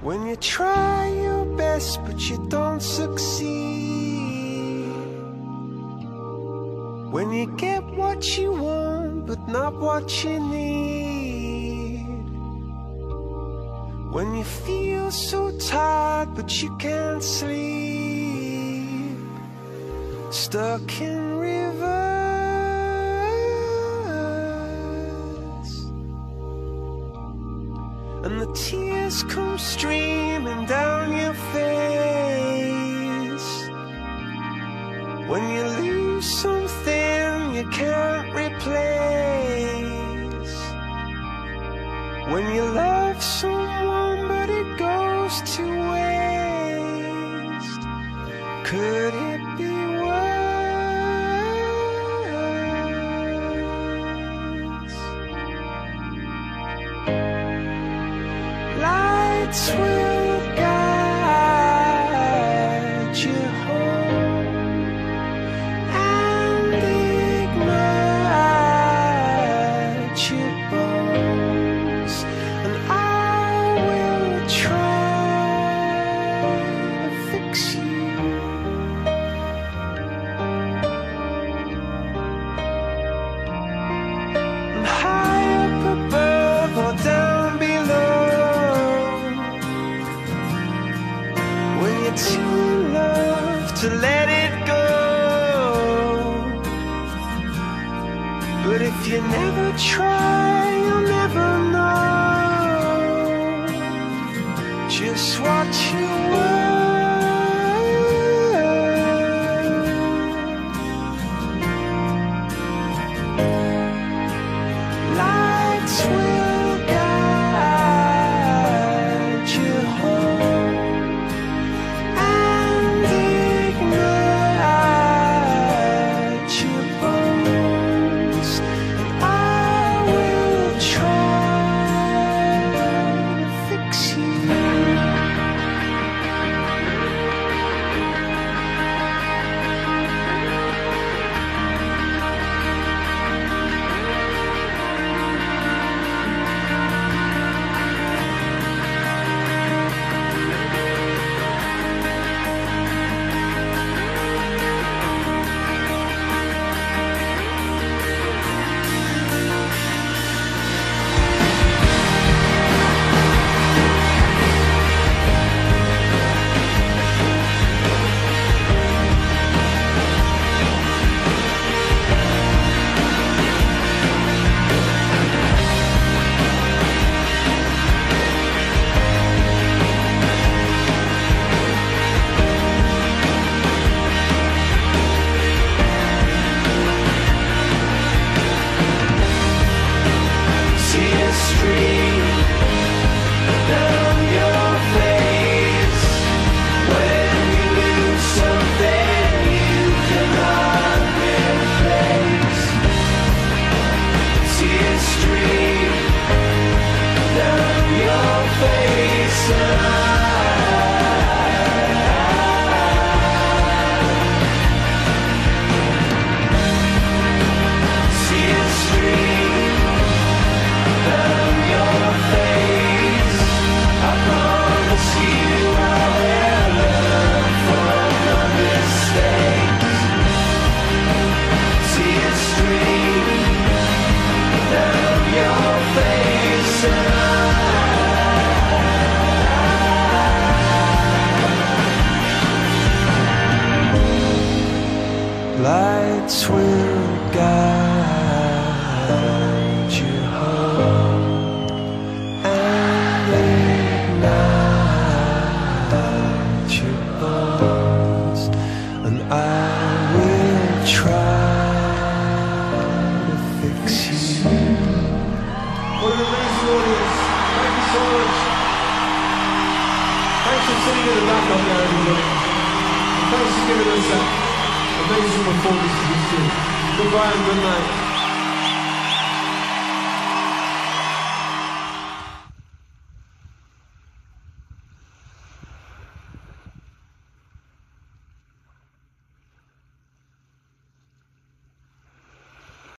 When you try your best but you don't succeed, when you get what you want but not what you need, when you feel so tired but you can't sleep, stuck in rivers, and the tears come streaming down your face, when you lose something you can't replace, when you love someone but it goes to waste. Could it be worse? Lights will guide you home and ignite your bones, and I will try to fix you. And high up above or down below, when you're too in love to let it go. But if you never try, you'll never know just what you were. Lights will guide you home and ignite your bones, and I will try to fix you. See a stream down your face when you lose something you cannot replace. See a stream down your face, see a stream down your face. I promise you I will learn from my mistakes. See a stream down your face, lights will guide you home and ignite your bones, and I will try to fix you. What an amazing audience. Thank you so much. Thanks for sitting in the back up there, everybody. And thanks for giving us that amazing performance to this tune. Goodbye and good night.